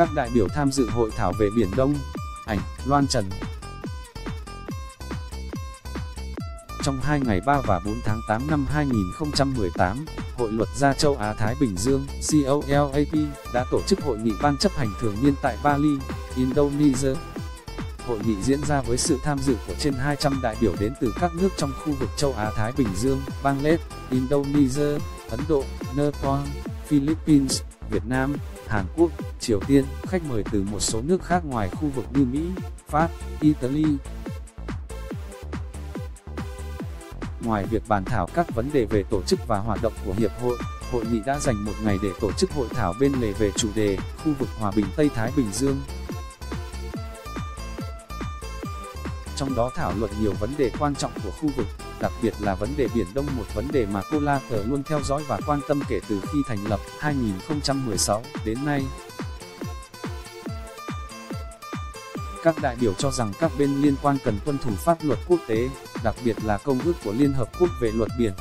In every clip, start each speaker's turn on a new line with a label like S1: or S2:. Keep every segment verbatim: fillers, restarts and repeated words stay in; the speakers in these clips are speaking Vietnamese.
S1: Các đại biểu tham dự hội thảo về Biển Đông. Ảnh, Loan Trần. Trong hai ngày ba và bốn tháng tám năm hai nghìn không trăm mười tám, Hội luật gia châu Á-Thái Bình Dương C O L A P đã tổ chức hội nghị ban chấp hành thường niên tại Bali, Indonesia. Hội nghị diễn ra với sự tham dự của trên hai trăm đại biểu đến từ các nước trong khu vực châu Á-Thái Bình Dương, Bangladesh, Indonesia, Ấn Độ, Nepal, Philippines, Việt Nam, Hàn Quốc, Triều Tiên, khách mời từ một số nước khác ngoài khu vực như Mỹ, Pháp, Italy. Ngoài việc bàn thảo các vấn đề về tổ chức và hoạt động của Hiệp hội, hội nghị đã dành một ngày để tổ chức hội thảo bên lề về chủ đề khu vực hòa bình Tây Thái Bình Dương. Trong đó thảo luận nhiều vấn đề quan trọng của khu vực, đặc biệt là vấn đề Biển Đông, một vấn đề mà Collater luôn theo dõi và quan tâm kể từ khi thành lập hai nghìn không trăm mười sáu đến nay. Các đại biểu cho rằng các bên liên quan cần tuân thủ pháp luật quốc tế, đặc biệt là Công ước của Liên Hợp Quốc về luật biển.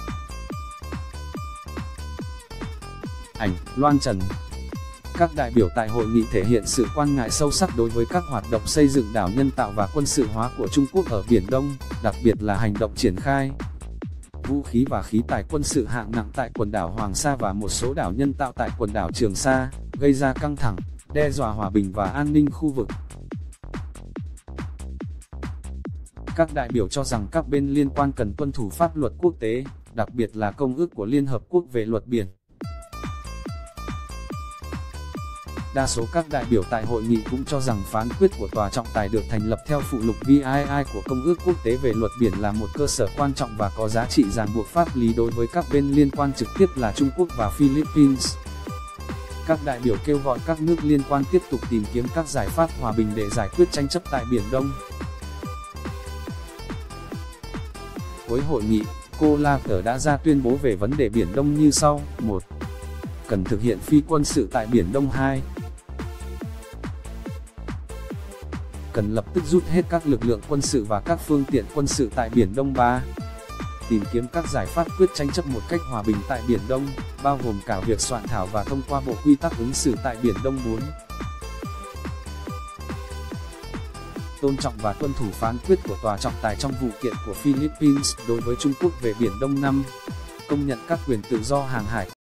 S1: Ảnh, Loan Trần. Các đại biểu tại hội nghị thể hiện sự quan ngại sâu sắc đối với các hoạt động xây dựng đảo nhân tạo và quân sự hóa của Trung Quốc ở Biển Đông, đặc biệt là hành động triển khai vũ khí và khí tài quân sự hạng nặng tại quần đảo Hoàng Sa và một số đảo nhân tạo tại quần đảo Trường Sa, gây ra căng thẳng, đe dọa hòa bình và an ninh khu vực. Các đại biểu cho rằng các bên liên quan cần tuân thủ pháp luật quốc tế, đặc biệt là Công ước của Liên Hợp Quốc về luật biển. Đa số các đại biểu tại hội nghị cũng cho rằng phán quyết của tòa trọng tài được thành lập theo phụ lục V I I của Công ước Quốc tế về luật biển là một cơ sở quan trọng và có giá trị ràng buộc pháp lý đối với các bên liên quan trực tiếp là Trung Quốc và Philippines. Các đại biểu kêu gọi các nước liên quan tiếp tục tìm kiếm các giải pháp hòa bình để giải quyết tranh chấp tại Biển Đông. Cuối hội nghị, Collater đã ra tuyên bố về vấn đề Biển Đông như sau. một. Cần thực hiện phi quân sự tại Biển Đông. hai. Cần lập tức rút hết các lực lượng quân sự và các phương tiện quân sự tại Biển Đông. ba. Tìm kiếm các giải pháp quyết tranh chấp một cách hòa bình tại Biển Đông, bao gồm cả việc soạn thảo và thông qua bộ quy tắc ứng xử tại Biển Đông. bốn. Tôn trọng và tuân thủ phán quyết của tòa trọng tài trong vụ kiện của Philippines đối với Trung Quốc về Biển Đông. năm. Công nhận các quyền tự do hàng hải